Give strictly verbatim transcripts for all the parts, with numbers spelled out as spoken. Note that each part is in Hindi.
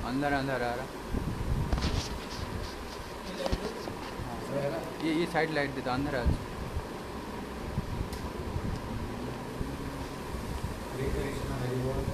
अंदर अंदर आ रहा। ये ये साइड लाइट देता अंदर आ। हरे कृष्ण हरि बोल।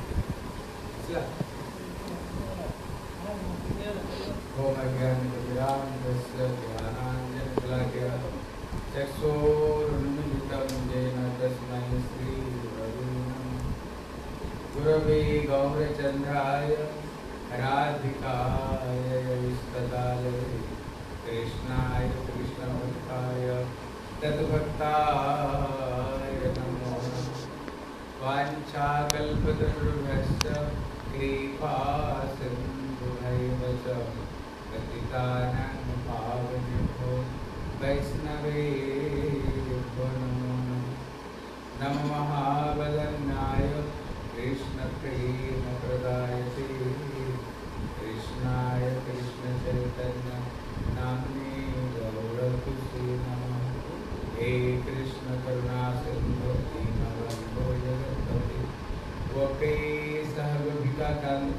ओम अज्ञानतिमिरान्धस्य ज्ञानाञ्जनशलाकया चक्षुरुन्मीलितं येन तस्मै श्रीगुरवे नमः। गुरवे गौरचन्द्राय राधिकाय विष्टदाय कृष्णाय कृष्णभक्ताय तद्भक्ताय नमो नमः। वाञ्छाकल्पतरुभ्यश्च कृपा सिन्धुभैव च पतितानां पावनेभ्यो वैष्णवेभ्यो नमो नमः। नमो महावदन्याय कृष्णप्रेमप्रदायते कृष्णाय कृष्णचैतन्य नाम्ने गौरकुसे नमः। हे कृष्ण करुणा सिन्धु दीनबन्धो जगत्पते गोपेशः गोपिकान्त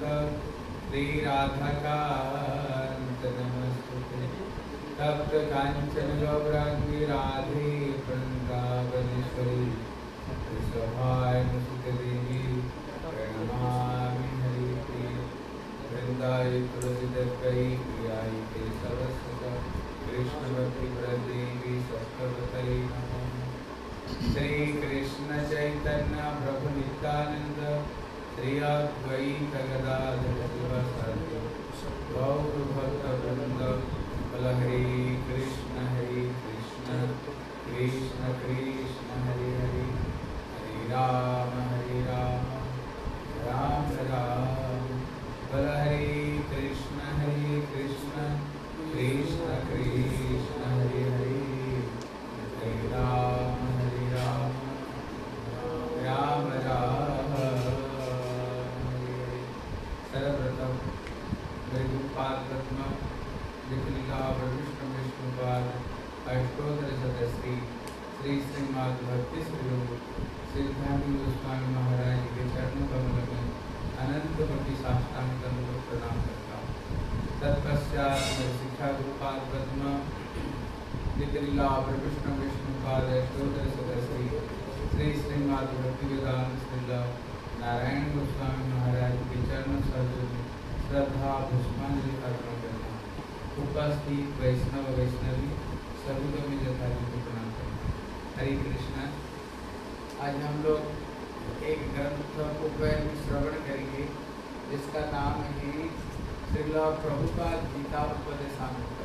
श्रीराधाकान्त नमस्तुते। तप्त काञ्चन गौराङ्गी राधे वृन्दावनेश्वरी वृषभानुसुते देवी प्रणमामि हरिप्रिये। वृन्दाय तुलसीदेवै प्रियाय केशवस्य कृष्ण भक्ति प्रदेवी सत्कवतये नमः। श्री कृष्ण चैतन्य प्रभु नित्यानंद श्री अद्वैत गदाधर शिवासादि गौर भक्त वृंद बोल हरे कृष्ण हरे कृष्ण कृष्ण कृष्ण हरे हरे हरे राम हरे राम राम राम। बोल हरे कृष्ण हरे कृष्ण कृष्ण कृष्ण हरे हरे हरे राम हरे राम राम राम हरे हरे। सर्वप्रथम गुरुपाद पद्म विष्णुलीला विष्णु विष्णुपाद अष्टोत्तर सदस्यी श्री श्रीमद् भक्ति स्वरूप सिद्धांत गोस्वामी महाराज के चरण कमल में अनंत कोटि साष्टांग दंडवत प्रणाम करता हूँ। तत्पश्चात शिक्षा गुरुपाद पद्म नितिलीला विष्णु विष्णुपाद अष्टोत्तर सदस्यी श्री श्रीमद् भक्तिवेदांत श्रील नारायण गोस्वामी महाराज के चरण सरोज में श्रद्धा पुष्पांजलि अर्पण करना। उपस्थित वैष्णव वैष्णवी सभी को मैं यथायोग्य प्रणाम करना। हरे कृष्ण। आज हम लोग एक ग्रंथ को श्रवण करेंगे जिसका नाम है श्रील प्रभुपाद गीता उपदेशामृत।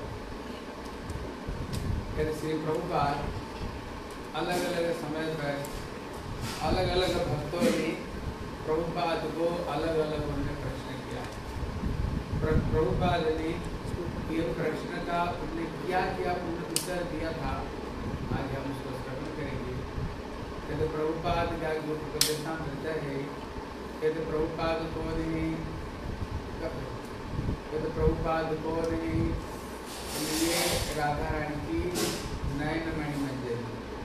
श्री प्रभुपाद अलग अलग समय पर अलग अलग भक्तों ने प्रभुपाद को अलग अलग उन्होंने प्रश्न किया। प्रभुपाद ने ये प्रश्न का उन्होंने क्या क्या उत्तर दिया था, आज हम उसको श्रवण करेंगे। कहते प्रभुपाद का जो उपदेशामृत है, कहते प्रभुपाद को ने कहते प्रभुपाद को ने ये राधा रानी की नयनमणि मंजरी।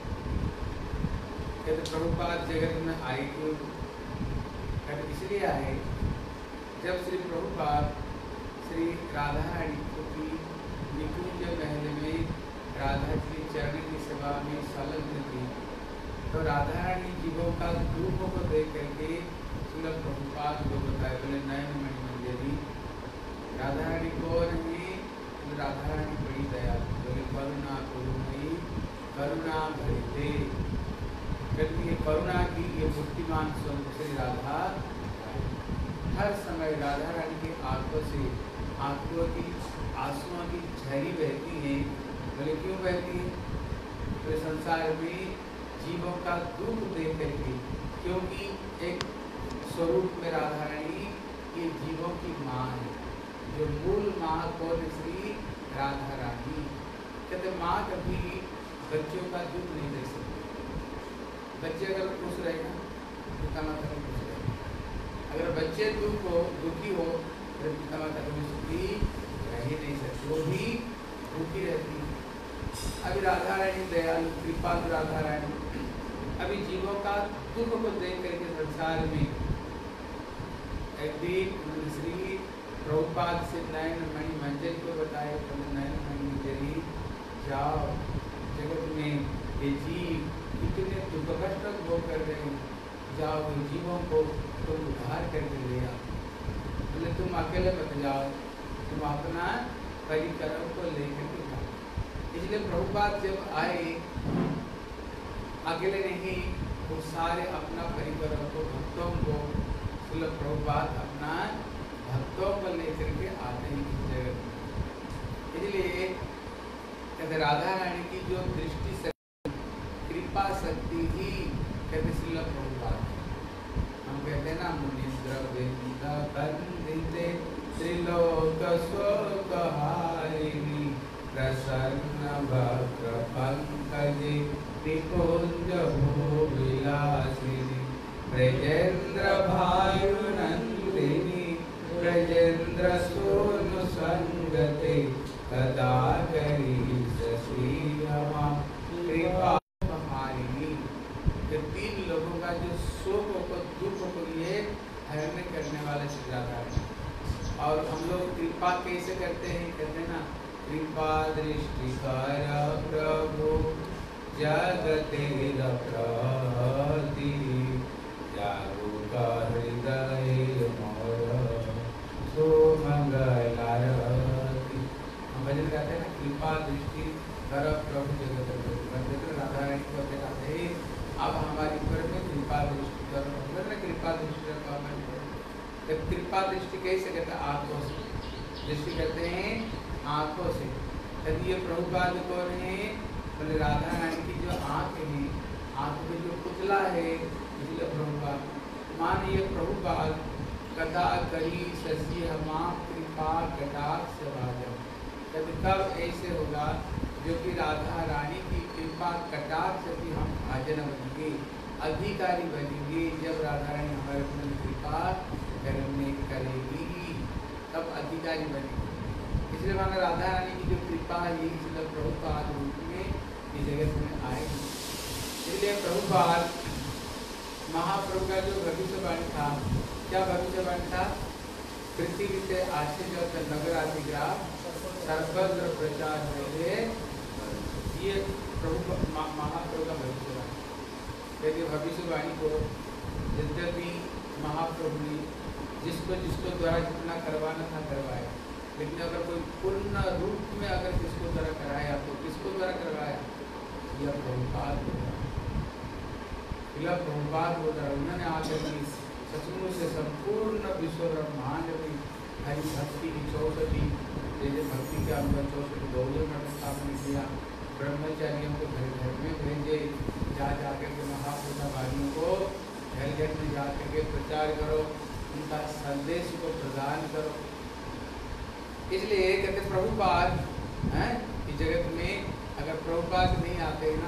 कहते प्रभुपाद जगत में आए क्यों? कहते इसलिए आए जब श्री प्रभुपाद श्री राधा रानी की निकुंज महल में राधा की चरण की सेवा में संलग्न थी, तो राधा रानी जीवों का रूप को देख करके श्री प्रभुपाद को बताया, बोले नयनमणि मंजरी। राधा रानी को नहीं, राधा रानी बड़ी दयालु, बोले करुणा करुणई करुणा भरिते। कहती है करुणा की ये मूर्तिमान स्वरूप से राधा हर समय राधा रानी के आंखों से आंखों की आंसुओं की झरी बहती है। बोले क्यों बहती है? तो संसार में जीवों का दुख देख करके, क्योंकि एक स्वरूप में राधा रानी ये जीवों की माँ है। जो मूल माँ कौन? श्री राधा रानी। कहते माँ कभी बच्चों का दुख नहीं दे सकती। बच्चे अगर खुश रहेगा पिता माता भी खुश रहेगा। अगर बच्चे दुख हो दुखी हो तो पिता माता कभी सुखी रह ही नहीं सकते, वो भी दुखी रहती है। अभी राधा रानी दयालु कृपालु राधा रानी अभी जीवों का दुख को देख करके संसार में एक दिन श्री प्रभुपाद से नयन मणि मंजरी को बताए, तो नयन मणि मंजरी जाओ, जगत में ये जीव कितने दुख कष्ट भोग कर रहे हैं, जाओ उन जीवों को तुम उद्धार करके ले आओ। बोले तुम अकेले मत जाओ, तुम अपना परिकरों को लेकर के जाओ। इसलिए प्रभुपाद जब आए अकेले नहीं, वो सारे अपना परिकरों को, भक्तों को, सुलभ प्रभुपाद अपना भक्तों को लेकर के आते हैं इस जगत में। इसलिए कहते राधा रानी की जो दृष्टि शक्ति, कृपा शक्ति ही कहते सुलभ प्रभुपाद। हम कहते हैं ना, मुनीन्द्र वृंद वंदिते त्रिलोक शोकहारिणी प्रसन्न वक्र पंकजे निकुंज भूविलासिनी ब्रजेन्द्र भायुनंदिनी ब्रजेन्द्र सोनु संगते कदा करी शशि रमा कृपा हमारी। ये तीन लोगों का जो शोक को, दुख को ये हरण करने वाले से जाता है। और हम लोग कृपा कैसे करते हैं? कहते हैं ना, कृपा दृष्टि कर प्रभु जगते प्रति जागरूका हृदय मोर सो मंगलारती। हम भजन गाते हैं ना, कृपा दृष्टि कर प्रभु जगत प्रति। राधा रानी को कहते हैं अब हमारी ऊपर में कृपा दृष्टि करो, कृपा दृष्टि का कृपा दृष्टि कैसे कहते हैं? आंखों से दृष्टि करते हैं, आंखों से। यदि ये प्रभुपाद कौन है? बोले राधा रानी की जो आंख है, आंख में जो पुतला है, इसलिए प्रभुपाद। मान ये प्रभुपाद कथा करी शशि हमा कृपा कटाक्ष भाजन। कभी कब ऐसे होगा जो कि राधा रानी की कृपा कटाक्ष से हम भाजन बनेंगे, अधिकारी बनेंगे। जब राधा रानी हमारे ऊपर कृपा करने करेगी तब अधिकारी बनेगी। इसलिए माना राधा रानी की जो कृपा है, इसलिए प्रभुपाद रूप में इस जगत में आएगी। इसलिए प्रभुपाद महाप्रभु का जो भविष्यवाणी था, क्या भविष्यवाणी था? पृथ्वी से आश्चर्य नगर आदिग्राम सर्वत्र प्रचार हुए। ये प्रभु महाप्रभु का भविष्यवाणी। यदि भविष्यवाणी को यद्यपि महाप्रभु ने जिसको जिसको द्वारा जितना करवाना था करवाया, लेकिन अगर कोई पूर्ण रूप में अगर किसको द्वारा कराया तो किसको द्वारा करवाया? यह प्रभुपाद होगा, यह प्रभुपाद होगा। उन्होंने आकर के सचमुच से संपूर्ण विश्व ब्रह्मांड में हरि भक्ति की चौसठी, जैसे भक्ति के अंदर चौसठी गौरी मठ स्थापन किया, ब्रह्मचारियों को घर घर में भेजे, जा जाकर के महापुरुषा वाणियों को घर घर में जा करके प्रचार करो, उनका संदेश को प्रदान करो। इसलिए कहते प्रभुपाद हैं इस जगत में। अगर प्रभुपाद नहीं आते ना,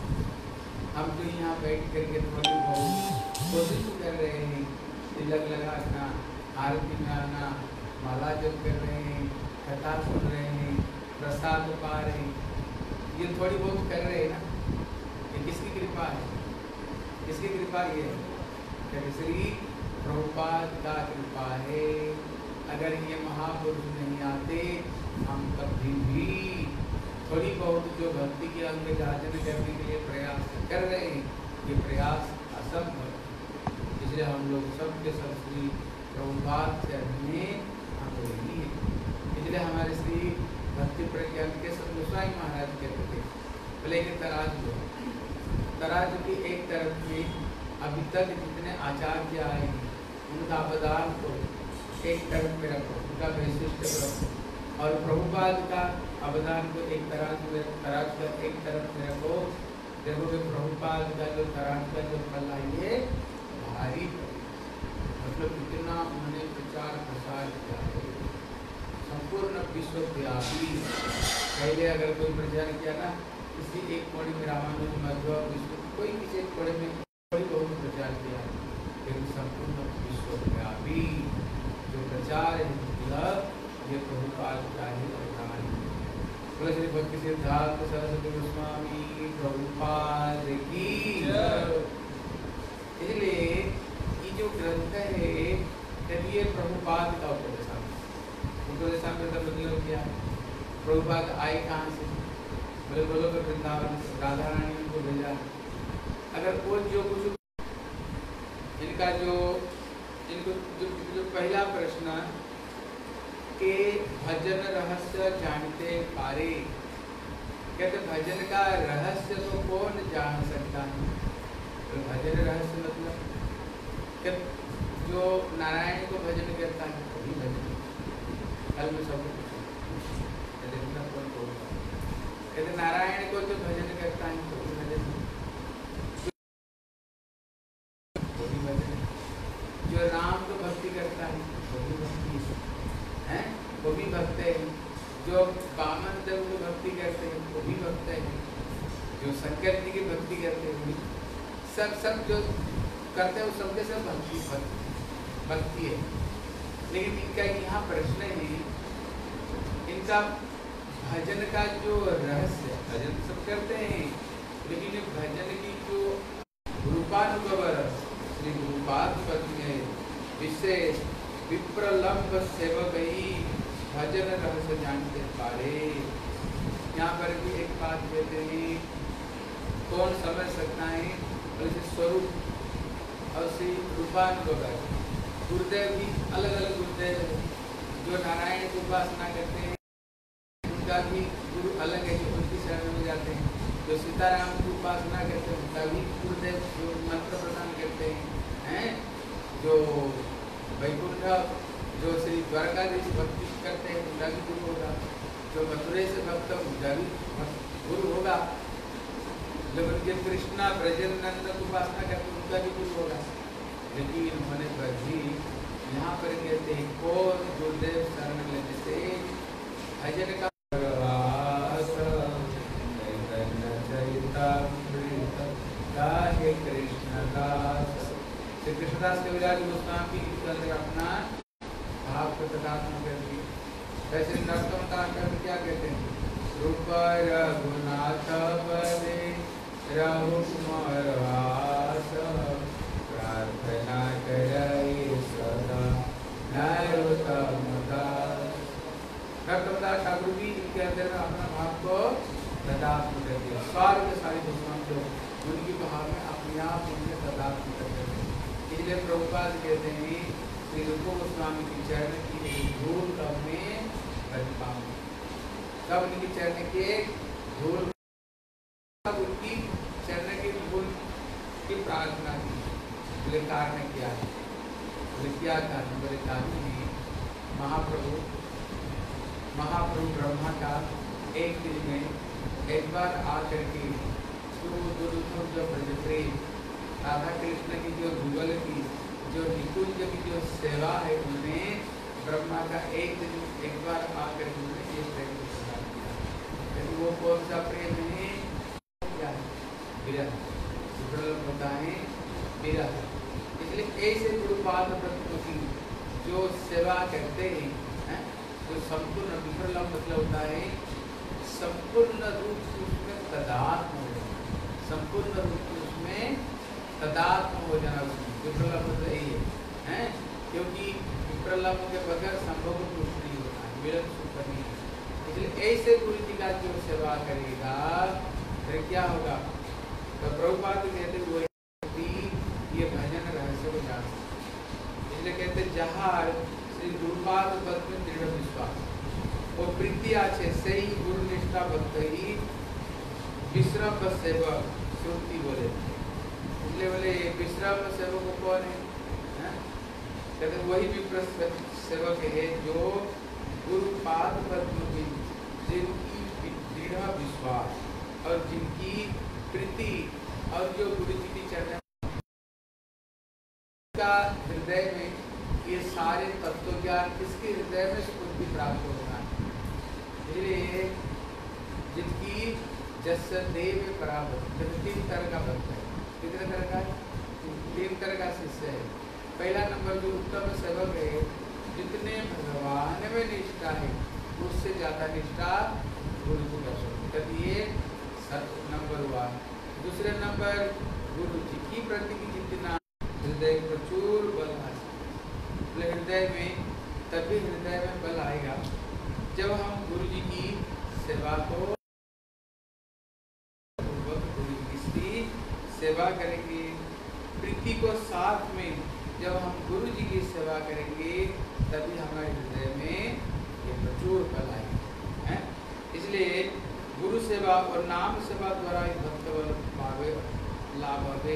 हम तो यहाँ बैठ करके थोड़ी बहुत कोशिश कर रहे हैं, तिलक लगाना, आरती में आना, माला जप कर रहे हैं, कथा सुन रहे हैं, प्रसाद पा रहे हैं, ये थोड़ी बहुत कर रहे हैं ना। ये किसकी कृपा है? किसकी कृपा? ये है श्री प्रभुपाद का कृपा है। अगर ये महापुरुष नहीं आते, हम कभी भी थोड़ी बहुत जो भक्ति के अंग जाचन करने के लिए प्रयास कर रहे हैं, ये प्रयास असंभव। इसलिए हम लोग सबके सब श्री प्रभुपाद चरणों हम नहीं है। इसलिए हमारे श्री भक्ति प्रज्ञान के सतगोस्वामी महाराज कहते थे, बोले कि तराजू हो, तराजू की एक तरफ में अभी तक जितने आचार्य आए हैं उनका अवदान को एक तरफ में रखो, उनका वैशिष्ट रखो, और प्रभुपाद का अवदान को एक तराजू में तराजू का एक तरफ में रखो। देखोगे प्रभुपाद का जो तराजू का जो फल है भारी, मतलब कितना उन्होंने प्रचार प्रसार किया है संपूर्ण विश्वव्यापी। पहले अगर कोई प्रचार किया ना, किसी एक कोने में रामानुज मध्व विश्व, कोई किसी एक कोने में कोई बहुत प्रचार किया, लेकिन संपूर्ण विश्वव्यापी जो प्रचार है ये प्रभुपाद का ही अवदान है। बोले श्री भक्ति सिद्धार्थ सरस्वती गोस्वामी प्रभुपाद की। इसलिए ये जो ग्रंथ है ये प्रभुपाद का उपदेश, तुलसीमृत मतलब क्या है? प्रभुपाद आए कहाँ से? बोले बोलो कि वृंदावन से राधा रानी ने उनको भेजा। अगर वो जो कुछ इनका जो इनको जो, जो पहला प्रश्न के भजन रहस्य जानते पारे, कहते भजन का रहस्य तो कौन जान सकता है? तो भजन रहस्य मतलब कि जो नारायण को भजन करता है वही भजन। कल में सब कहते नारायण को जो भजन करता है तो वही भजन, वही भजन। जो राम को भक्ति करता है वो भी भक्ति है, वो भी भक्त है। जो वामन देव को भक्ति करते हैं वो भी भक्त है। जो शंकर जी की भक्ति करते हैं वो भी, सब सब जो करते हैं वो सबके सब भक्ति भक्ति है। लेकिन इनका यहाँ प्रश्न है, इनका भजन का जो रहस्य, भजन सब करते हैं लेकिन भजन की जो रूपानुभव श्री गुरुपाद पद में विशेष विप्रलंब सेवक ही भजन रहस्य जानते पारे। यहाँ पर भी एक बात कहते हैं, कौन समझ सकता है? जैसे स्वरूप और श्री रूपानुभव, गुरुदेव भी अलग अलग गुरुदेव है। जो नारायण की उपासना करते हैं उनका भी गुरु अलग है, जो उनकी शरण में जाते हैं। जो सीताराम की उपासना करते हैं उनका भी गुरुदेव जो मंत्र प्रदान करते हैं, हैं? जो वैकुंठ जो श्री द्वारकाधीश भक्ति करते हैं उनका भी गुरु होगा। जो मथुरे से भक्त उनका भी गुरु होगा। जब उनके कृष्णा ब्रजनंद की उपासना करते उनका भी गुरु होगा। लेकिन होने पर भी यहाँ पर कहते हैं कौन गुरुदेव शरण लेने से भजन का कृष्ण दास श्री कृष्णदास कविराज गोस्वामी के अंदर अपना भाव को प्रदान कर दिया। वैसे नरोत्तम कर क्या कहते हैं? रूप रघुनाथ पदे रघुकुमार वास प्रार्थना करे सदा नरोत्तम दास। नरोत्तम दास ठाकुर भी इनके अंदर अपना भाव को तदात्म कर दिया। स्वर्ग सारी भगवान को उनकी भाव में अपने आप उनके तदात्म कर दिया। इसलिए प्रभुपाद कहते हैं श्री रूप गोस्वामी की चरण की धूल कब में रख पाऊँ, कब उनकी चरण के धूल, कब उनकी चरण के धूल की प्रार्थना की। बोले कारण क्या है? बोले क्या कारण? बोले कारण है महाप्रभु महाप्रभु ब्रह्मा का एक दिन में एक बार आकर के जो प्रेम राधा कृष्ण की जो युगल की जो निकुंज की जो सेवा है उन्हें ब्रह्मा का एक दिन एक बार आकर उन्होंने ये प्रेम को प्रदान किया। लेकिन वो कौन सा प्रेम है? क्या है? विरह। विप्रलंब होता है विरह। इसलिए ऐसे गुरुपाद भक्तों की जो सेवा करते हैं, है? तो संपूर्ण विप्रलंब मतलब होता है संपूर्ण रूप उसमें तदात्म हो जाना, संपूर्ण रूप उसमें तदात्म हो जाना। विप्रलंब तो यही है, हैं? क्योंकि विप्रलंब के बगैर संभव कुछ नहीं होता है, मिलन सुख नहीं है। इसलिए ऐसे गुरु जी का जो सेवा करेगा फिर क्या होगा? तो प्रभुपाद कहते हुए ये भजन रहस्य को जान सकते। इसलिए कहते जहाँ श्री गुरुपाद पद में दृढ़ विश्वास वो प्रीति आछे से ही गुरु निष्ठा भक्त ही विश्राम सेवक श्रुति बोले। इसलिए बोले विश्राम सेवक को कौन है? कहते वही विप्र सेवक है जो गुरुपाद पद्म की जिनकी दृढ़ विश्वास और जिनकी प्रीति और जो गुरु जी की चरण का हृदय में ये सारे तत्व ज्ञान किसके हृदय में स्फूर्ति प्राप्त होता है। इसलिए जिनकी जस देव पराभक्त तीन तरह का भक्त है। कितने तरह का? तीन तरह का शिष्य है। पहला नंबर जो उत्तम सेवक है, जितने भगवान में निष्ठा है उससे ज्यादा निष्ठा गुरु जी का स्वरूप, ये नंबर हुआ। दूसरे नंबर गुरु जी की प्रति की जितना हृदय प्रचुर बल है, हृदय में तभी हृदय में बल आएगा जब हम गुरु जी की सेवा को गुरु जी की सेवा करेंगे, प्रीति को साथ में जब हम गुरु जी की सेवा करेंगे तभी हमारे हृदय में ये प्रचुर बल आएगा। इसलिए गुरु सेवा और नाम सेवा द्वारा भक्त बल पावे लाभ हवे।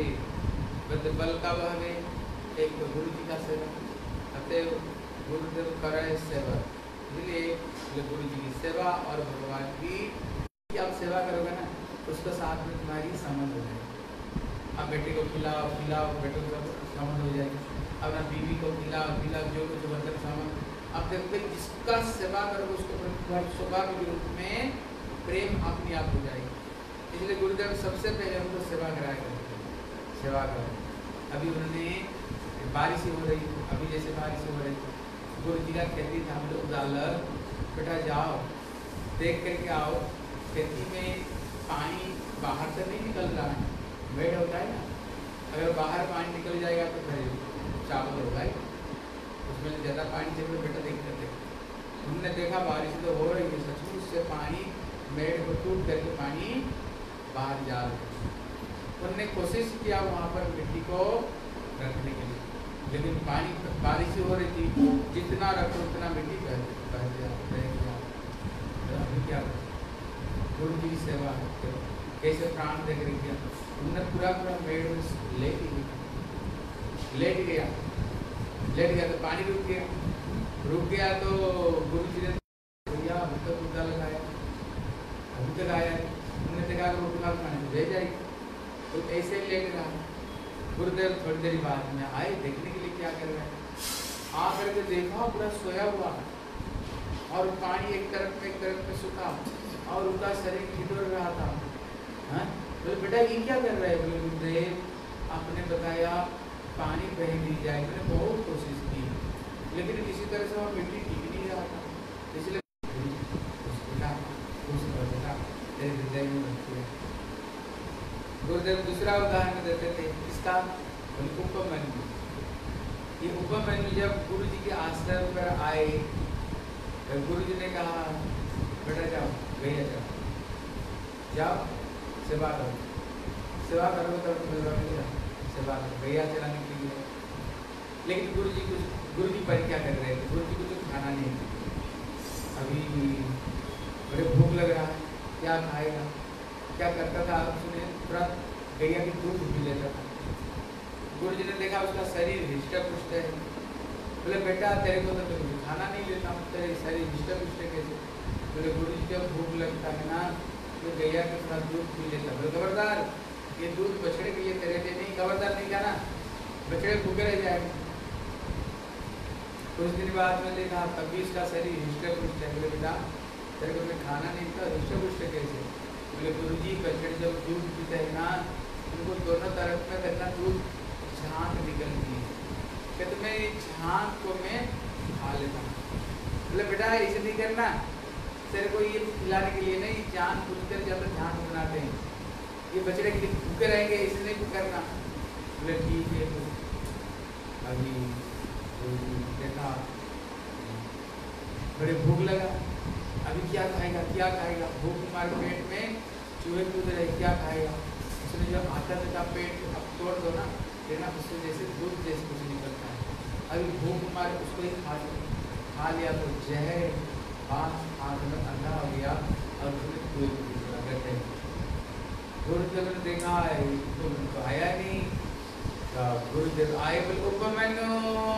बल का हवे एक तो गुरु जी का सेवा, अतएव गुरुदेव करे सेवा। इसलिए गुरु जी की सेवा और भगवान की आप सेवा करोगे ना, उसके साथ में तुम्हारी समझ हो जाएगी। अब बेटे को खिलाओ खिलाओ, बेटे को समझ हो जाएगी। अपना बीवी को खिलाओ खिलाओ, जो कुछ बर्तन समझ। अब देखते जिसका सेवा करोगे उसको स्वभाव के रूप में प्रेम अपने आप हो जाएगी। इसलिए गुरुदेव सबसे पहले उनको सेवा कराया करते, सेवा करो। अभी उन्होंने बारिश हो रही, अभी जैसे बारिश हो रही, गुरु जी का खेती था, हम लोग डालर बेटा जाओ देख करके आओ, खेती में पानी बाहर से नहीं निकल रहा है, वेट होता है ना। अगर बाहर पानी निकल जाएगा तो फिर चावल होगा ही, उसमें ज़्यादा पानी चाहिए। बेटा देखते थे, हमने देखा बारिश तो हो रही है सचमुच से, पानी मेड़ को टूट करके पानी बाहर जा रहा है। उन्होंने कोशिश किया वहाँ पर मिट्टी को रखने के लिए, लेकिन पानी बारिश हो रही थी, जितना रखो उतना मिट्टी बह बह गया बह गया। तो अभी क्या करें? गुरु जी की सेवा कैसे प्राण देख रही किया, उन्होंने पूरा पूरा मेड़ लेट गया लेट गया लेट गया तो पानी रुक गया रुक गया तो गुरु जी ने भैया अभी तक मुद्दा लगाया, अभी तक आया। उन्होंने देखा कि रोटी खाल खाने से भेज जाएगी, तो ऐसे ही लेट रहा। गुरुदेव थोड़ी देर बाद में आए देखने के लिए क्या कर रहे हैं। आ करके देखा पूरा सोया हुआ और पानी एक तरफ में एक तरफ में सूखा और उनका शरीर ठिठुर रहा था। हाँ बोले बेटा ये क्या कर रहे हैं? बोले गुरुदेव आपने बताया पानी बह नहीं जाए, मैंने बहुत कोशिश की लेकिन किसी तरह से वहाँ मिट्टी टिक नहीं रहा था, इसलिए हृदय में बनती है। गुरुदेव दूसरा उदाहरण देते थे इसका, उपमन्यु। ये उपमन्यु जब गुरु जी के आश्रम पर आए, जब गुरु जी ने कहा बेटा जाओ भैया जाओ जाओ सेवा करो, सेवा करो तो सेवा करो, भैया चलाने के लिए। लेकिन गुरु जी कुछ गुरु जी परीक्षा कर रहे थे, गुरु जी को कुछ खाना नहीं, अभी बड़े भूख लग रहा है, क्या खाएगा? क्या करता था उसने? तुरंत गैया की दूध पी लेता था। गुरु जी ने देखा उसका शरीर हिष्ट पुष्ट है, बोले बेटा तेरे को तो कुछ खाना नहीं लेता हूँ, तेरे शरीर हिष्ट पुष्ट कैसे? बोले गुरु जी जब भूख लगता है ना तो गैया के थोड़ा दूध पी लेता। बोले खबरदार ये दूध बछड़े के लिए, तेरे लिए नहीं, खबरदार नहीं खाना, बछड़े भूखे रह जाएंगे। कुछ दिन बाद में देखा तब भी इसका शरीर हिष्ट पुष्ट है। बोले बेटा तेरे को मैं खाना नहीं था, हिष्ट पुष्ट कैसे? बोले गुरु जी बछड़े जब दूध पीते हैं ना, उनको दोनों तरफ में करना दूध झांक निकलती है, कहते मैं झांक को मैं खा लेता हूँ। बोले बेटा ऐसे नहीं करना, तेरे को ये खिलाने के लिए नहीं, जान बुझ कर जब झांक बनाते हैं, ये बछड़े के लिए भूखे रहेंगे, ऐसे नहीं करना। बोले ठीक है। तो अभी देखा बड़े भूख लगा, अभी क्या खाएगा क्या खाएगा? भूख मार पेट में चूहे कूद रहे, क्या खाएगा? उसने जब आता था पेट अब तोड़ दो ना, लेना उससे जैसे दूध जैसे कुछ निकलता है। अभी भूख मार उसको ही खा खा लिया तो जहर हाथ हाथ में अंधा हो गया और उसने दूध गए। गुरुदेव ने देखा है तो आया नहीं, गुरुदेव आए बोले उपमन्यु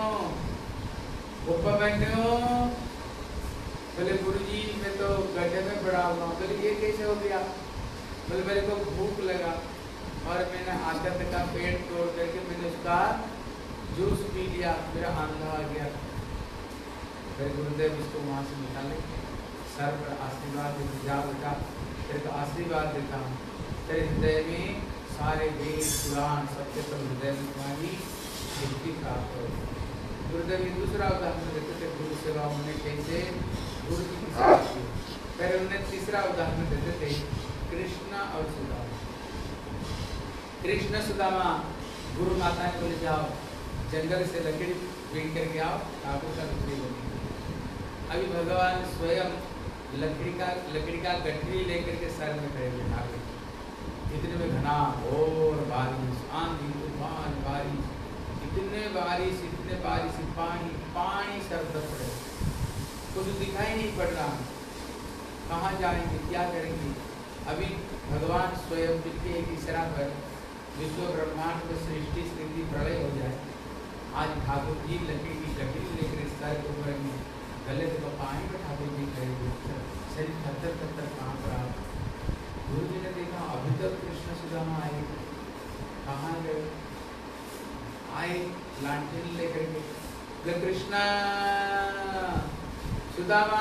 उपमन्यु। बोले गुरु जी मैं तो गड्ढे में पड़ा हुआ। बोले ये कैसे हो गया? बोले मेरे को भूख लगा और मैंने आदत का पेट तोड़ करके मैंने उसका जूस पी लिया, मेरा आंधा आ गया। फिर गुरुदेव इसको वहाँ से निकाले, सर पर आशीर्वाद देते, जा बेटा तेरे को आशीर्वाद देता हूँ, तेरे हृदय में सारे वेद पुराण सबके सब हृदय में तुम्हारी सिद्धि प्राप्त हो। गुरुदेव ये दूसरा उदाहरण देते थे गुरु सेवा होने कैसे गुरु की सेवा की। फिर उन्हें तीसरा उदाहरण देते थे कृष्ण और सुदामा। कृष्ण सुदामा गुरु माता ने बोले जाओ जंगल से लकड़ी बीन करके आओ, ठाकुर का लकड़ी बनेगी। अभी भगवान स्वयं लकड़ी का लकड़ी का गठरी लेकर के सर में खड़े बैठा गए। इतने में घना और बारिश, आंधी तूफान, बारिश, इतने बारिश इतने बारिश, पानी पानी सर दस रहे, कुछ दिखाई नहीं पड़ रहा, कहाँ जाएंगे, क्या करेंगे। अभी भगवान स्वयं जिनके एक इशारा पर विश्व ब्रह्मांड में सृष्टि स्थिति प्रलय हो जाए, आज ठाकुर जी लकड़ी की गठरी लेकर इस सर को ऊपर गले से पानी में ठाकुर जी खड़े, शरीर थर थर कांप रहा। गुरु जी ने देखा अभी तक कृष्ण सुदामा आए, कहाँ गए, आए लालटेन लेकर के, बोले कृष्णा सुदामा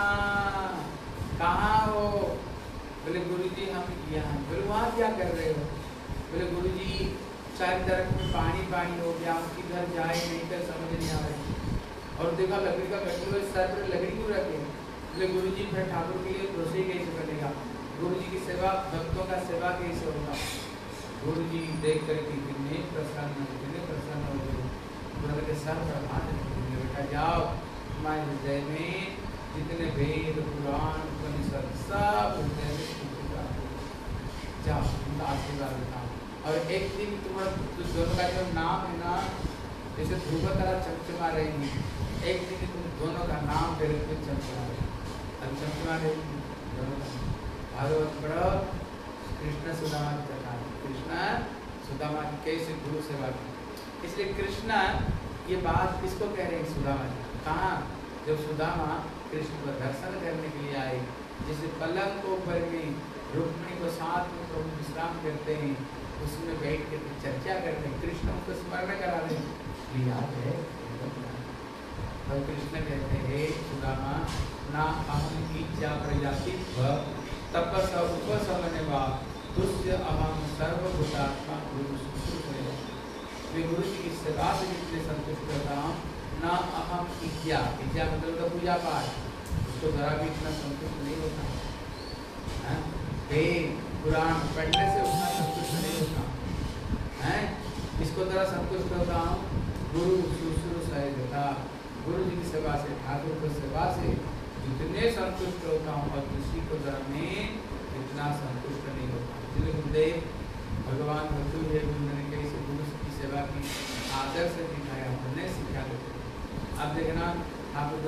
कहाँ हो। बोले गुरु जी हम यहाँ। बोले वहाँ क्या कर रहे हो। बोले गुरु जी चारों तरफ में पानी पानी हो गया, हम किधर जाए नहीं कर समझ नहीं आ रही। और देखा लकड़ी का गठरी हुए सर पर लकड़ी क्यों रखे। बोले गुरु जी फिर ठाकुर के लिए रसोई कैसे बनेगा, गुरु जी की सेवा भक्तों का सेवा कैसे होगा। गुरु जी देख कर के कितने प्रसन्न कितने प्रसन्न हो गए। गुरु के सर पर हाथ रखने बेटा जाओ, तुम्हारे हृदय में जितने वेद पुराण उपनिषद सब हृदय में जाओ, उनका आशीर्वाद उठाओ। और एक दिन तुम्हारा दोनों का जो नाम है ना, जैसे ध्रुव तरह चमचमा रहेंगी, एक दिन तुम दोनों का नाम फिर चमचमा रहे, अब चमचमा रहेंगी दोनों का। भागवत पढ़ो, कृष्ण सुदामा की कथा, कृष्ण सुदामा की कैसे गुरु सेवा की। इसलिए कृष्ण ये बात किसको कह रहे हैं, सुदामा जी। कहाँ, जब सुदामा कृष्ण को दर्शन करने के लिए आए, जैसे पलंग को ऊपर में रुक्मिणी को साथ में प्रभु विश्राम करते हैं, उसमें बैठ कर चर्चा करते हैं, कृष्ण उनको स्मरण करा रहे हैं, याद है। और कृष्ण कहते हैं सुदामा ना अहम इच्छा प्रजाति तपस उपशमने वा तुस्य अहम सर्वभूतात्मा गुरु शुश्रूषया। मैं गुरु जी की सेवा से जितने संतुष्ट करता हूँ, ना अहम इच्छा, इच्छा मतलब तो पूजा पाठ, उसको जरा भी इतना संतुष्ट नहीं होता है। वेद पुराण पढ़ने से उतना संतुष्ट नहीं होता है, इसको जरा संतुष्ट होता हूँ गुरु शुश्रूषया, गुरु जी की सेवा से, ठाकुर की सेवा से जितने संतुष्ट होता हूँ, और किसी को जरा में इतना संतुष्ट नहीं होता। इसलिए गुरुदेव भगवान बंधु है, उन्होंने कैसे गुरु की सेवा की आदर से दिखाया, हमने सिखा देते। अब देखना ठाकुर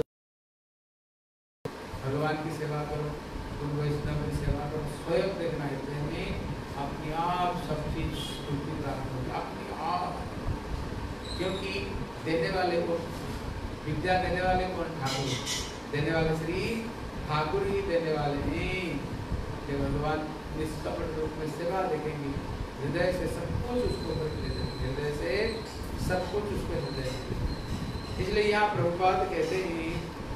भगवान की सेवा करो, गुरु वैष्णव की सेवा करो, स्वयं देखना हृदय में अपने आप सब चीज स्फूर्ति प्राप्त होगी अपने आप। क्योंकि देने वाले को, विद्या देने वाले कौन, ठाकुर, देने वाले श्री ठाकुर ही देने वाले हैं। जब भगवान निष्कपट रूप में सेवा देखेंगे, हृदय से सब कुछ उसको ले देंगे, हृदय से सब कुछ उसको हृदय से। इसलिए यहाँ प्रभुपाद कहते हैं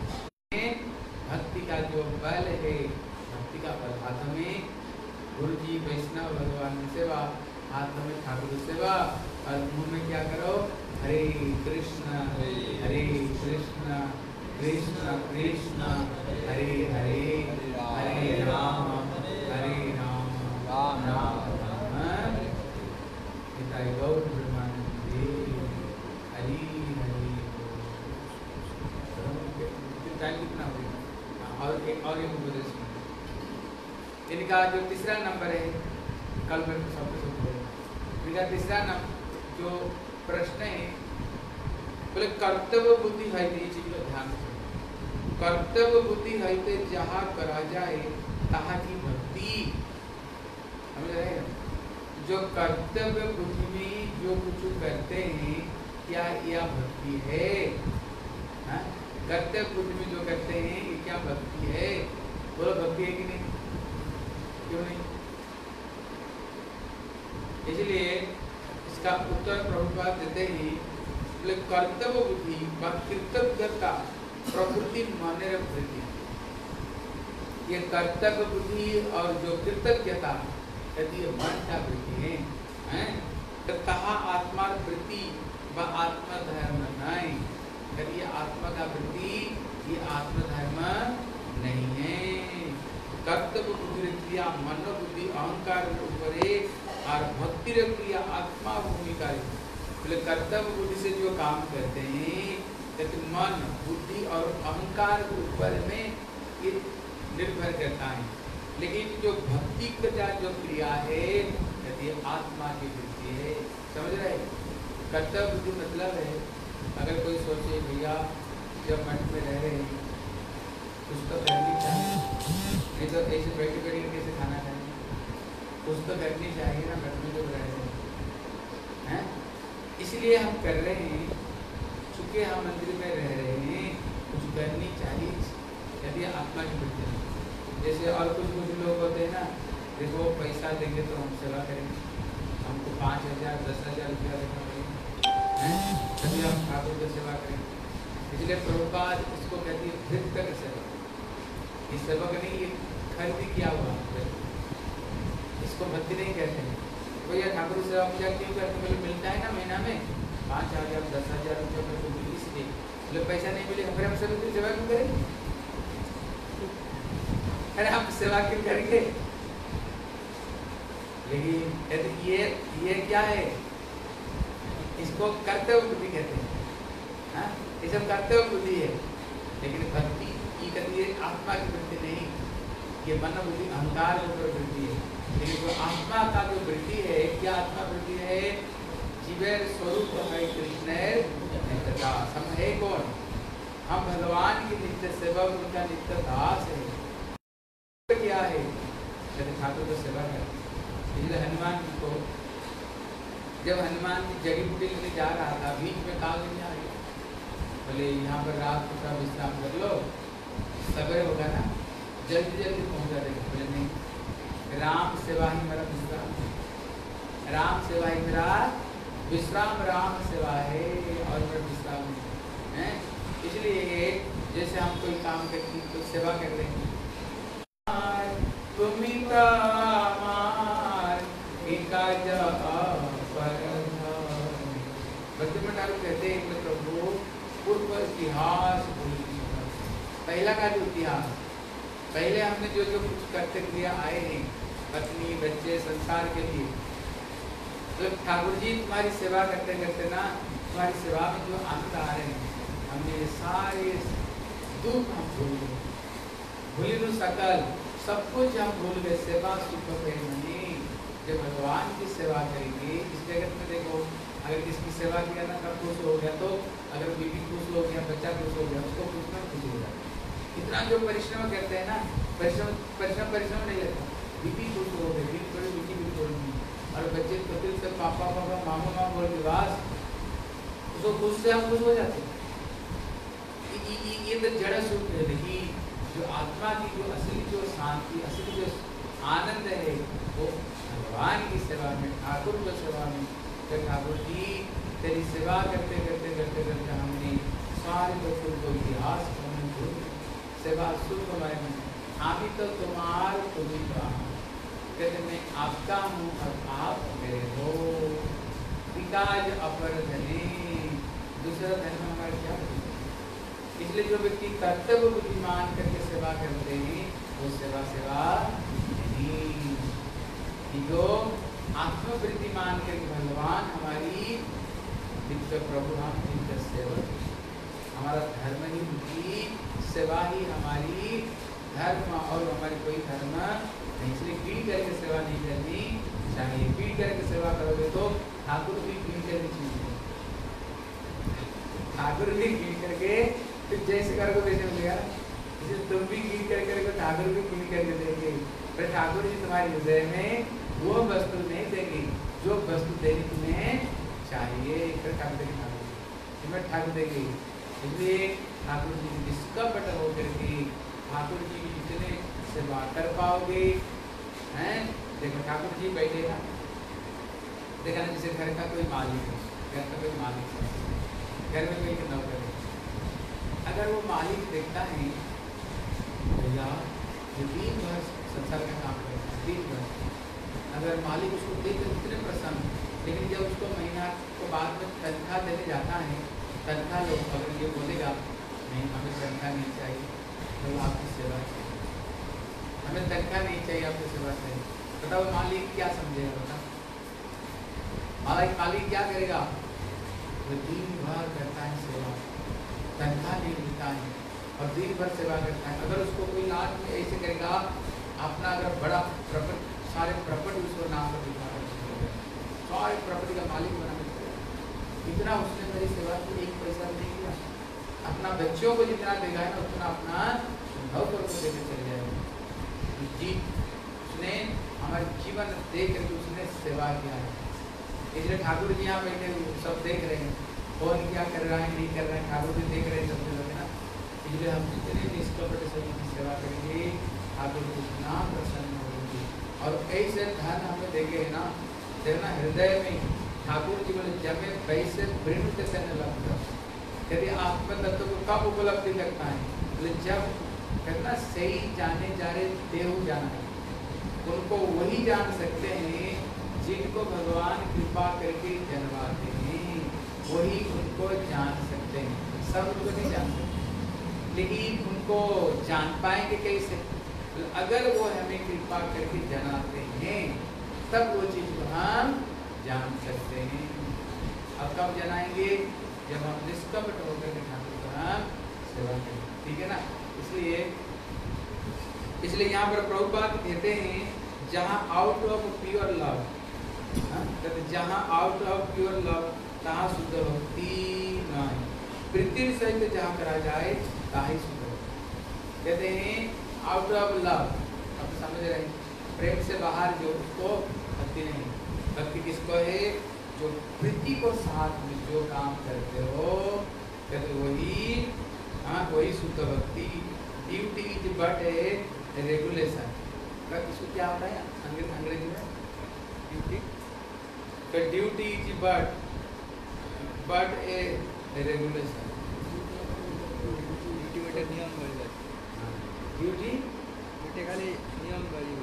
भक्ति का जो बल है, भक्ति का बल हाथ में गुरु जी वैष्णव भगवान की सेवा, हाथ में ठाकुर की सेवा, और मुंह में क्या करो, हरे कृष्ण हरे कृष्ण कृष्ण कृष्ण हरे हरे हरे राम हरे राम राम राम पिता गौर ब्रह्मानंद हरि हरि। टाइम कितना हो गया, और एक और एक उपदेश इनका जो तीसरा नंबर है, कल मैं सबके सब बोलूँगा। इनका तीसरा नंबर जो प्रश्न है, बोले कर्तव्य बुद्धि है, ये चीज का ध्यान रखो। कर्तव्य बुद्धि है तो जहाँ करा जाए तहाँ की भक्ति, समझ रहे हैं। जो कर्तव्य बुद्धि में जो कुछ करते हैं, क्या यह भक्ति है, हा? कर्तव्य बुद्धि में जो करते हैं ये क्या भक्ति है, बोलो भक्ति है कि नहीं, क्यों नहीं। इसलिए इसका उत्तर प्रभुपाद देते हैं, बोले कर्तव्य बुद्धि व कृतज्ञता प्रकृति माने वृद्धि। ये कर्तव्य बुद्धि और जो कृतज्ञता यदि ये मन का वृद्धि है, हैं? तो कहा आत्मा वृद्धि व आत्मा धर्म नहीं, यदि आत्मा का वृद्धि ये आत्मा धर्म नहीं है। कर्तव्य बुद्धि क्रिया मनो बुद्धि अहंकार ऊपर और भक्ति क्रिया आत्मा भूमिका। बोले कर्तव्य बुद्धि से जो काम करते हैं कहते मन, बुद्धि और अहंकार के ऊपर में ये निर्भर करता है। लेकिन जो भक्ति का जो क्रिया है कहती है आत्मा की वृत्ति है। समझ रहे? कर्तव्य बुद्धि मतलब है अगर कोई सोचे भैया जब मठ में रह रहे हैं कुछ तो करनी चाहिए, नहीं तो ऐसे बैठे बैठे कैसे खाना खाएंगे, कुछ तो करनी चाहिए ना मठ में जब रह रहे हैं। इसलिए हम कर रहे हैं, चूँकि हम मंदिर में रह रहे हैं, कुछ करनी चाहिए यदि आत्मा की वृत्ति। जैसे और कुछ कुछ लोग होते हैं ना, देखो पैसा देंगे तो हम सेवा करेंगे, हमको पाँच हज़ार दस हज़ार रुपया देना पड़ेगा तभी हम ठाकुर की सेवा करेंगे। इसलिए प्रभुपाद इसको कहती है वृत्त कर सेवा। ये सेवक नहीं, ये खरीदी किया हुआ, इसको भक्ति नहीं कहते हैं। भैया ठाकुर सेवा पूजा क्यों करते हैं? मिलता है ना महीना में पाँच हज़ार दस हज़ार रुपये मेरे को मिली, इसलिए मतलब पैसा नहीं मिलेगा फिर हम सेवा की सेवा क्यों करेंगे? अरे हम सेवा क्यों करेंगे? लेकिन ये ये क्या है? इसको कर्तव्य बुद्धि कहते हैं। हाँ, ये सब कर्तव्य बुद्धि है। लेकिन भक्ति की कहती है आत्मा की वृत्ति नहीं, ये मन बुद्धि अहंकार के ऊपर वृत्ति है। लेकिन जो आत्मा का जो वृत्ति है, क्या आत्मा वृत्ति है? जीवेर स्वरूप है कृष्ण नित्यता। हम है कौन? हम भगवान की नित्य सेवक, उनका नित्य दास है। क्या है? ठाकुर को सेवा करते। इसलिए हनुमान जी को जब हनुमान जी जड़ी बूटी लेने जा रहा था, बीच में काल नहीं आ गया, बोले यहाँ पर रात का विश्राम कर लो, सवेरे होगा ना जल्दी जल्दी पहुँचा देगा। बोले नहीं, राम सेवा ही मेरा विश्राम, राम सेवा ही मेरा विश्राम, राम सेवा है और मेरा विश्राम है। इसलिए जैसे हम कोई काम करते तो सेवा कर रहे हैं, ठाकुर कहते हैं प्रभु पूर्व इतिहास पहला का जो इतिहास, पहले हमने जो जो कुछ करते किया आए हैं पत्नी बच्चे संसार के लिए, तो ठाकुर जी तुम्हारी सेवा करते करते ना तुम्हारी सेवा में जो आनंद आ रहे हैं, हमने सारे दुख हम भूल गए, भूल सकल सब कुछ हम भूल गए। सेवा सुख नहीं, जब भगवान की सेवा करेंगे इस जगत में देखो, अगर किसकी सेवा किया ना कब खुश हो गया, तो अगर बीवी खुश हो गया, बच्चा खुश हो गया, उसको खुश ना खुश हो जाए। इतना जो परिश्रम करते हैं ना, परिश्रम परिश्रम परिश्रम नहीं लगता, बीवी खुश हो गई, बीवी बड़ी बीवी भी बोल दी और बच्चे तो दिल से पापा पापा मामा मामा बोल के बस उसको खुश से हम खुश हो जाते हैं। ये तो जड़ सुख है, लेकिन जो आत्मा की जो असली जो शांति, असली जो आनंद है वो भगवान की सेवा में, ठाकुर की सेवा में। तो ठाकुर जी तेरी सेवा करते करते करते करते हमने सारे बच्चों को इतिहास सेवा सुख हमारे में आमी तो तुम्हार तुम्हें का कहते मैं आपका हूँ और आप मेरे हो। विकाज अपर धने, दूसरा धर्म हमारा क्या है? इसलिए जो व्यक्ति कर्तव्य बुद्धिमान करके सेवा करते हैं वो सेवा सेवा नहीं। जो आत्मवृत्ति मान कर भगवान हमारी नित्य प्रभु, हम नित्य सेवक, हमारा धर्म ही उनकी सेवा ही हमारी धर्म और हमारी कोई धर्म नहीं। इसलिए पीढ़ करके सेवा नहीं करनी चाहिए। पीढ़ करके सेवा करोगे तो ठाकुर भी पीढ़ करनी चाहिए, ठाकुर भी पीढ़ करके फिर जैसे करोगे वैसे मिलेगा। जैसे तुम भी पीढ़ कर करके ठाकुर भी पीढ़ करके देंगे, पर ठाकुर जी तुम्हारे हृदय में वो वस्तु नहीं देंगे जो वस्तु देनी तुम्हें चाहिए। फिर ठाकुर देंगे, ठाकुर तुम्हें ठाकुर देंगे। इसलिए ठाकुर जी निष्कपट होकर के ठाकुर जी की जितने सेवा कर पाओगे हैं। देखो ठाकुर जी बैठे ना, देखा ना, जैसे घर का कोई मालिक है, घर का कोई मालिक है, घर में कोई नौकर है, अगर वो मालिक देखता है भैया जो दिन भर संसार का काम करता है, दिन भर, अगर मालिक उसको देख कर कितने प्रसन्न, लेकिन जब उसको महीना को बाद में तनख्वाह देने जाता है, तनख्वाह लोग अगर ये बोलेगा नहीं हमें तनख्वाह नहीं चाहिए, तो आपकी सेवा चाहिए, हमें तनख्वाह नहीं चाहिए, आपकी सेवा चाहिए, बताओ मालिक क्या समझेगा? बता मालिक मालिक क्या करेगा? वो दिन भर करता है सेवा, और दिन भर सेवा करता है। अगर उसको कोई लास्ट में ऐसे करेगा, अपना अगर बड़ा प्रॉपर्टी, सारे प्रॉपर्टी उसको नाम पर दिखा सारे प्रॉपर्टी का मालिक बना देगा, इतना उसने मेरी सेवा की, एक पैसा नहीं दिया। अपना बच्चों को जितना देगा है ना, उतना अपना नौ करोड़ को देकर चले जाएगा जी। उसने हमारे जीवन देख करके उसने सेवा किया है। इसलिए ठाकुर जी यहाँ बैठे सब देख रहे हैं, कौन क्या कर रहा है नहीं कर रहा है, ठाकुर जी देख रहे हैं सब लोग है ना। इसलिए हम जितने निष्कपट सभी की सेवा करेंगे, ठाकुर जी इतना प्रसन्न होंगे। और ऐसे धन हमें देंगे है ना, देखना हृदय में ठाकुर जी बोले जमे वैसे वृंद से न लगता। यदि आत्म तत्व को कब उपलब्धि करता है, बोले जब कहना सही जाने जा रहे देव जाना है, उनको वही जान सकते हैं जिनको भगवान कृपा करके जन्माते हैं, वही उनको जान सकते हैं। सब उनको नहीं जान सकते, लेकिन उनको जान पाएंगे कैसे? अगर वो हमें कृपा करके जनाते हैं तब वो चीज को हम जान सकते हैं। अब कब जनाएंगे? जब हम निष्कपट होकर के ठाकुर को हम सेवा करें, ठीक है ना। इसलिए इसलिए यहाँ पर प्रभुपाद कहते हैं जहाँ आउट ऑफ प्योर लव, जहाँ आउट ऑफ प्योर लव तहाँ शुद्ध भक्ति नहीं, प्रीति सहित जहाँ करा जाए ताही शुद्ध भक्ति। कहते हैं आउट ऑफ लव, अब समझ रहे हैं, प्रेम से बाहर जो उसको भक्ति नहीं। भक्ति किसको है? जो प्रीति को साथ में जो काम करते हो, कहते वही, हाँ वही शुद्ध भक्ति। Duty is but a regulation. इसको क्या होता है अंग्रेजी में? ड्यूटी तो duty is but but a regulation. Duty बेटे नियम बढ़ जाए, ड्यूटी बेटे खाली नियम बढ़ी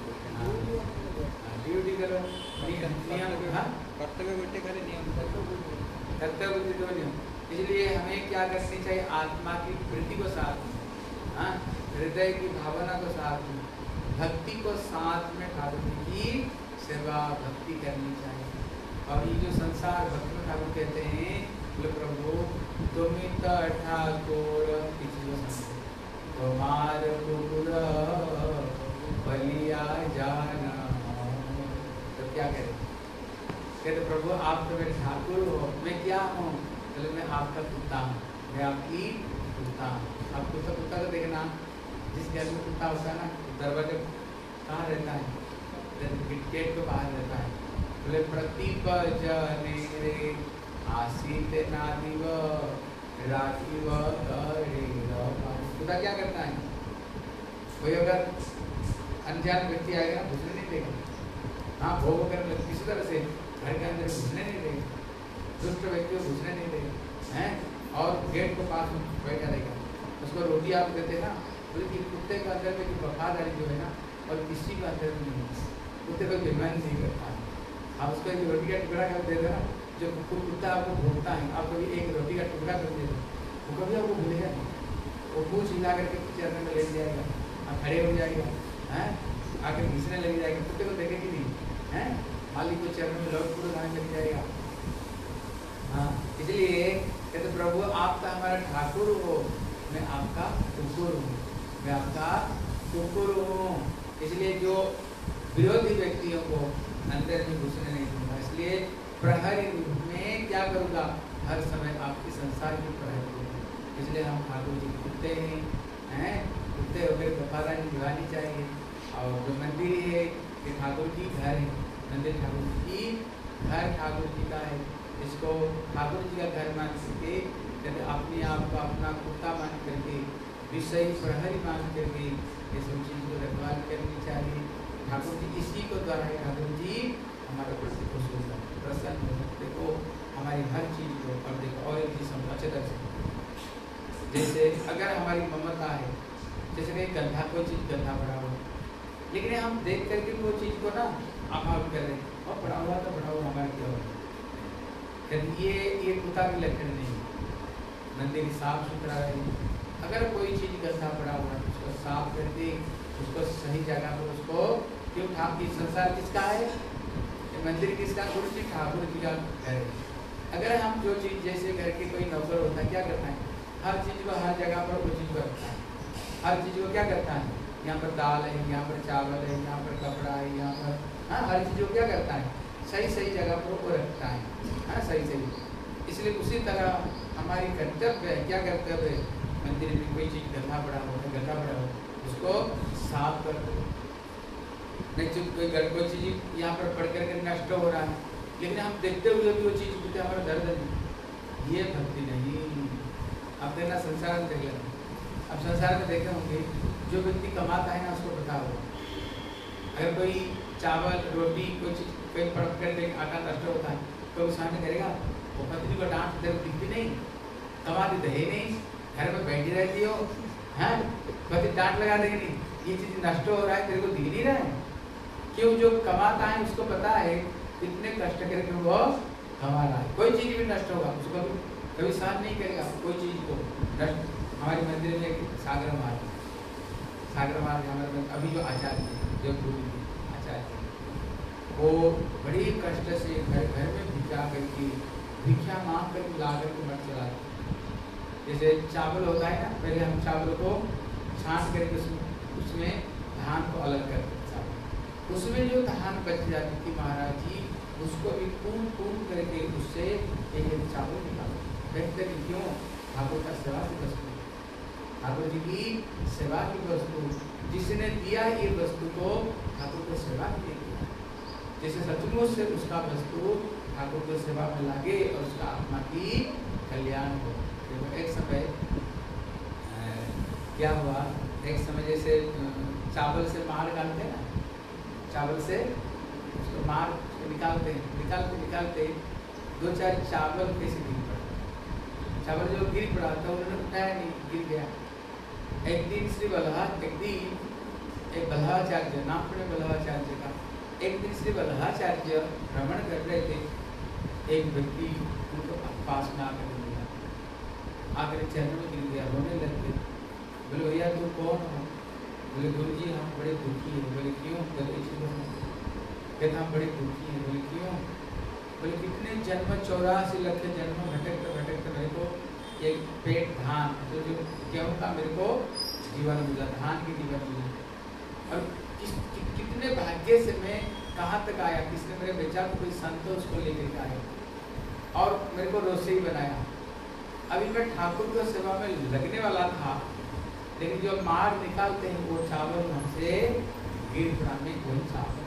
ड्यूटी करो, नियम, हाँ कर्तव्य बेटे खाली नियम कर्तव्य बुद्धि दो नियम। इसलिए हमें क्या करनी चाहिए? आत्मा की वृत्ति को साथ में, हाँ हृदय की भावना को साथ में, भक्ति को साथ में ठाकुर जी की सेवा भक्ति करनी चाहिए। और ये जो संसार भक्ति में ठाकुर कहते हैं, बोले प्रभु तुम्हें तो ठाकुर तुम्हार कुकुर बलिया जाना, तो क्या करें? कहते प्रभु आप तो मेरे ठाकुर हो, मैं क्या हूँ? चलो मैं आपका कुत्ता हूँ, मैं आपकी कुत्ता हूँ। आप कुत्ता कुत्ता को देखना, जिस घर में कुत्ता होता है ना, दरवाजे कहाँ रहता है? गेट के बाहर रहता है। बोले प्रतीप जने आशीत नादिव राखीव कुत्ता क्या करता है? कोई अगर अनजान व्यक्ति आएगा ना, घुसने नहीं देगा, हाँ भोग करने किसी तरह से घर के अंदर घुसने नहीं देगा, दुष्ट व्यक्ति को घुसने नहीं देगा, हैं और गेट के पास बैठा रहेगा। उसको रोटी आप देते ना, बोले कि कुत्ते के अंदर में वफादारी जो है ना, और किसी के अंदर में नहीं, कुत्ते को बेईमान नहीं करता है। आप उसको एक रोटी का टुकड़ा कर देते ना, जो कुत्ता आपको भूखता है, आप कभी एक रोटी का टुकड़ा कर देते, वो कभी आपको भूलेगा नहीं, वो पूछ हिला करके चरण में ले जाएगा, आप खड़े हो जाएगा, हैं आकर घिसने लग जाएगा, कुत्ते को देखेगी नहीं, हैं मालिक को चरण में लौट पूरा लाने लग जाएगा। हाँ इसलिए कहते प्रभु आप तो हमारा ठाकुर हो, मैं आपका कुकुर हूँ, मैं आपका कुकुर हूँ। इसलिए जो विरोधी व्यक्तियों को अंदर में घुसने नहीं दूंगा। इसलिए प्रहरी में क्या करूँगा? हर समय आपके संसार की प्रहरी करूँगा। इसलिए हम ठाकुर जी कुत्ते हैं, हैं कुत्ते होकर वफादारी निभानी चाहिए। और जो मंदिर है ये ठाकुर जी घर है, मंदिर ठाकुर जी की घर ठाकुर जी का है। इसको ठाकुर जी का घर मान करके, कहते अपने आप को अपना कुत्ता मान करके, विषय प्रहरी मान करके ये सब चीज़ को रखवाली करनी चाहिए। ठाकुर जी इसी को द्वारा है ठाकुर जी हमारे प्रति खुश हो सकते, प्रसन्न हो सकते, देखो हमारी हर चीज़ को। और देखो और एक चीज़ हम अच्छे तरह से, जैसे अगर हमारी ममता है, जैसे कहीं गंधा कोई चीज़ गंधा पड़ा हुआ, लेकिन हम देख करके वो चीज़ को ना अभाव कर रहे हैं, और पड़ा हुआ तो पड़ा हुआ हमारा क्या होगा? ये ये कुत्ता की लक्षण नहीं है। मंदिर साफ सुथरा रहे, अगर कोई चीज़ गंदा पड़ा हुआ है उसको साफ कर दे, उसको सही जगह पर उसको, क्यों ठाकुर संसार किसका है? मंदिर किसका? गुरु जी ठाकुर जी का घर है। अगर हम जो चीज़, जैसे घर के कोई नौकर होता है क्या करता है? हर चीज़ को हर जगह पर वो चीज़ को रखता है, हर चीज़ को क्या करता है, यहाँ पर दाल है, यहाँ पर चावल है, यहाँ पर कपड़ा है, यहाँ पर हाँ हर चीज़ को क्या करता है, सही सही जगह पर वो रखता है, हाँ सही सही। इसलिए उसी तरह हमारी कर्तव्य है, क्या कर्तव्य है, मंदिर में कोई चीज़ गंदा पड़ा हो गंदा पड़ा हो उसको साफ कर दो। नहीं तो कोई कोई चीज़ यहाँ पर पढ़ करके नष्ट हो रहा है, लेकिन हम देखते हुए भी वो चीज़ बोलते हमारा दर्द नहीं, ये भक्ति नहीं। अब देखना संसार में देख लेना, अब संसार में देखे होंगे जो व्यक्ति कमाता है ना उसको पता होगा, अगर कोई चावल रोटी कोई चीज़ कोई पढ़ कर देख आटा नष्ट होता है तो उस सामने करेगा, वो पत्नी को डांट दे दिखती नहीं, कमाती तो है नहीं, घर में बैठी रहती हो, हैं पति डांट लगा देगी नहीं, ये चीज़ नष्ट हो रहा है तेरे को दिख नहीं रहा है, क्यों? जो कमाता है उसको पता है कितने कष्ट करके वो कमा रहा है। कोई चीज़ भी नष्ट होगा उसको कभी कभी सहन नहीं करेगा, कोई चीज़ को नष्ट। हमारे मंदिर में एक सागर मार्ग सागर मार्ग हमारे अभी जो आचार्य है जो गुरु आचार्य वो बड़ी कष्ट से घर घर में भिक्षा करके भिक्षा मांग कर ला करके मठ चलाते। जैसे चावल होता है ना, पहले हम चावल को छांट करके उसमें उसमें धान को अलग करते, उसमें जो धान बच जाती थी महाराज जी उसको भी कूट कूट करके उससे एक एक चावल निकालो। कहते कि क्यों? ठाकुर का सेवा की वस्तु, ठाकुर जी की सेवा की वस्तु, जिसने दिया ये वस्तु को ठाकुर को सेवा के लिए दिया, जैसे सचमुच से उसका वस्तु ठाकुर को सेवा में लागे और उसका आत्मा की कल्याण हो। देखो एक समय क्या हुआ, एक समय जैसे चावल से मार डालते ना, चावल से उसको मार निकालते हैं, निकालते निकालते दो चार चावल कैसे गिर पड़ा, चावल जो गिर पड़ा था उन्होंने उठाया नहीं, गिर गया। एक दिन श्री बल्हा एक दिन एक बल्हाचार्य नाम पड़े बल्हाचार्य का, एक दिन श्री बल्हाचार्य भ्रमण कर रहे थे, एक व्यक्ति उनको पास में आकर मिला, आकर चरणों में गिर गया, रोने लग गए। बोले भैया तू कौन हो? बोले गुरु जी हम बड़े दुखी हैं। बोले क्यों? कहते हम बड़े दुखी हैं। बोले क्यों? बोले कितने जन्म चौरासी लक्ष जन्म भटकते भटकते मेरे को एक पेट धान तो जो गेहूँ का मेरे को जीवन मिला, धान की जीवन मिला, और किस कि, कितने भाग्य से मैं कहाँ तक आया, किसने मेरे बेचा को कोई संत उसको लेकर के आया और मेरे को रसोई बनाया। अभी मैं ठाकुर की सेवा में लगने वाला था, लेकिन जो मार निकालते हैं वो चावल हमसे गिर पड़ा, में कोई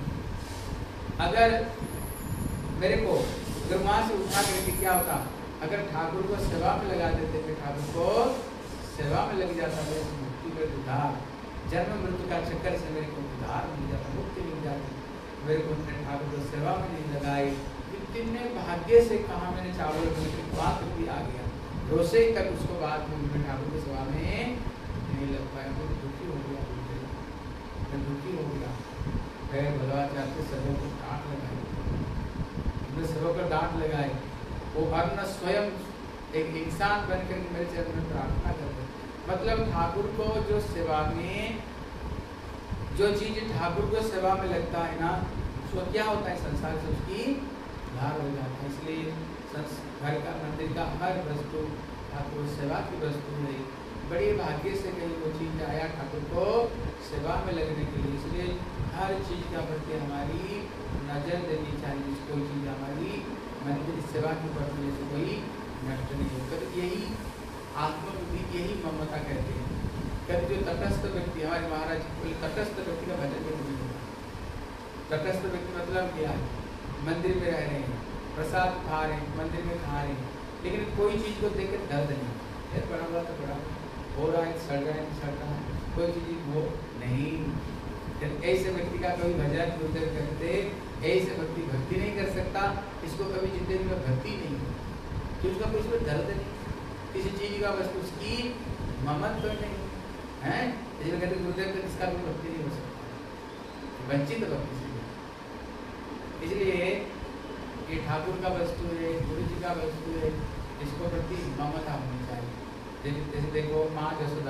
चावल अगर मेरे को अगर वहाँ से उठा करके क्या होता, अगर ठाकुर को सेवा में लगा देते थे, ठाकुर को सेवा में लग जाता मेरे मुक्ति में उद्धार, जन्म मृत्यु का चक्कर से मेरे को उद्धार मिल जाता, मुक्ति मिल जाती। मेरे को अपने ठाकुर को सेवा में नहीं लगाई, कितने भाग्य से कहा मैंने चावल बात भी आ गया, रोसई तक उसको बाद में मैं ठाकुर की सेवा में नहीं लग पाया, मैं दुखी हो गया, मैं दुखी हो गया। फिर भगवाचार्य सबों को डांट लगाई, हमने सबों को डांट लगाई, वो अन्न स्वयं एक इंसान बनकर मेरे चरण में प्रार्थना करते। मतलब ठाकुर को जो सेवा में जो चीज ठाकुर को सेवा में लगता है ना, उसको क्या होता है संसार से उसकी धार हो जाता है। इसलिए घर का मंदिर का हर वस्तु ठाकुर सेवा की वस्तु है। बड़े भाग्य से कहीं वो चीज़ आया ठाकुर को सेवा में लगने के लिए, इसलिए हर चीज़ का प्रति हमारी नजर देनी चाहिए, कोई चीज़ हमारी मंदिर सेवा की प्रति से कोई नष्ट नहीं होकर, यही आत्मबुद्धि, यही ममता कहते हैं। कभी जो तटस्थ व्यक्ति, हमारे महाराज बोले तटस्थ व्यक्ति का भजन भी नहीं होता। तटस्थ व्यक्ति मतलब क्या है, मंदिर में रह रहे हैं, प्रसाद खा रहे हैं, मंदिर में खा रहे हैं, लेकिन कोई चीज़ को देख कर दर्द नहीं, ये बड़ा हुआ तो बड़ा हो रहा है, सड़ रहा है, सड़ रहा है, कोई चीज़ वो नहीं। ऐसे व्यक्ति का कोई भजन कीर्तन करते, ऐसे व्यक्ति भक्ति नहीं कर सकता, इसको कभी जिंदगी में भक्ति नहीं हो, कि उसका कुछ में दर्द नहीं, किसी चीज़ का बस उसकी ममत्व नहीं है। जैसे कहते गुरुदेव तो इसका कोई भक्ति नहीं हो सकता, वंचित भक्ति से। इसलिए ये ठाकुर का वस्तु है, गुरु जी का वस्तु है, इसको प्रति ममता होनी चाहिए। जैसे जैसे देखो माँ यशोदा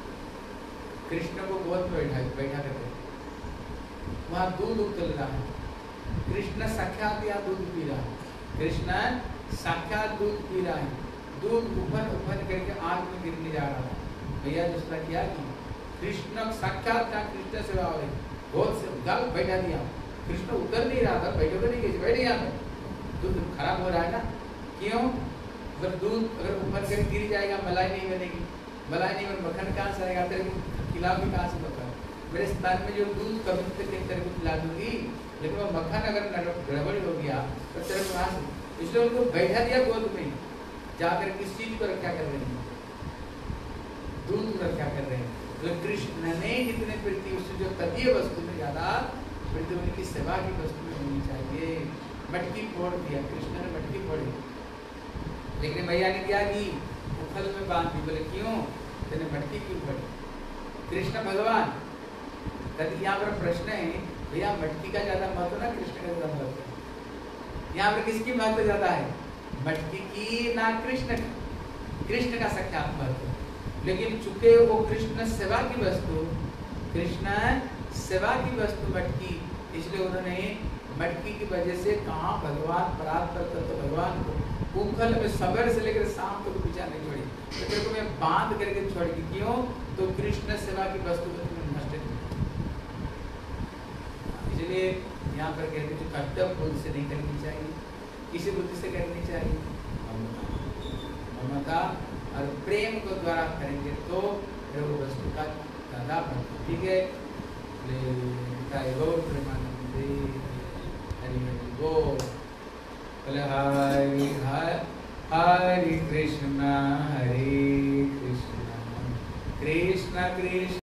कृष्ण को गोद में बैठा बैठा करते, वहाँ दूध उतल रहा है, कृष्ण साक्षात या दूध पी रहा है, कृष्ण साक्षात दूध पी रहा है, दूध उफन उफन करके आग में गिरने जा रहा था। भैया यशोदा क्या की, कृष्ण साक्षात का कृष्ण सेवा हो रही, बहुत से गल बैठा दिया, कृष्ण उतर नहीं रहा था, बैठो तो नहीं कैसे बैठ गया था, दूध खराब हो रहा है ना, क्यों? अगर दूध अगर ऊपर से गिर जाएगा मलाई नहीं बनेगी, मलाई नहीं बन मक्खन कहाँ से आएगा, तेरे को खिलाओगी कहाँ से मक्खन? मेरे स्थान में जो दूध कभी तक तेरे को खिला दूंगी, लेकिन वो मक्खन अगर गड़बड़ हो गया तो तेरे को कहाँ से? इसलिए उनको बैठा दिया गोद में, जाकर किस चीज को रक्षा कर रहे हैं? दूध को रक्षा कर रहे हैं। तो कृष्ण ने जितने प्रीति उससे जो तदीय वस्तु में ज्यादा प्रीति उनकी सेवा की वस्तु में होनी चाहिए। मटकी फोड़ दिया कृष्ण ने, मटकी फोड़ी, लेकिन भैया ने क्या की? उखल में बांध दी। बोले क्यों? तेने मटकी क्यों फोड़ी? कृष्ण भगवान कभी यहाँ पर प्रश्न है, भैया मटकी का ज्यादा महत्व ना कृष्ण का ज्यादा महत्व? यहाँ पर किसकी महत्व ज्यादा है? मटकी की ना कृष्ण का? कृष्ण का साक्षात महत्व, लेकिन चूंकि वो कृष्ण सेवा की वस्तु, कृष्ण सेवा की वस्तु मटकी, इसलिए उन्होंने मटकी की वजह से कहाँ भगवान परात्पर तत्व तो भगवान को उखल में सवेरे से लेकर शाम तक पीछा नहीं छोड़ी, तो तेरे को मैं बांध करके छोड़ी। क्यों? तो कृष्ण सेवा की वस्तु को तुमने नष्ट किया। इसलिए यहाँ पर कहते हैं कर्तव्य बुद्धि से नहीं करनी चाहिए, किसी बुद्धि से करनी चाहिए? ममता और प्रेम को द्वारा करेंगे तो फिर वो वस्तु का दादा बनता। ठीक है, प्रेमानंदे हरि हरि बोल। हरि हरि कृष्णा हरे कृष्णा कृष्णा कृष्ण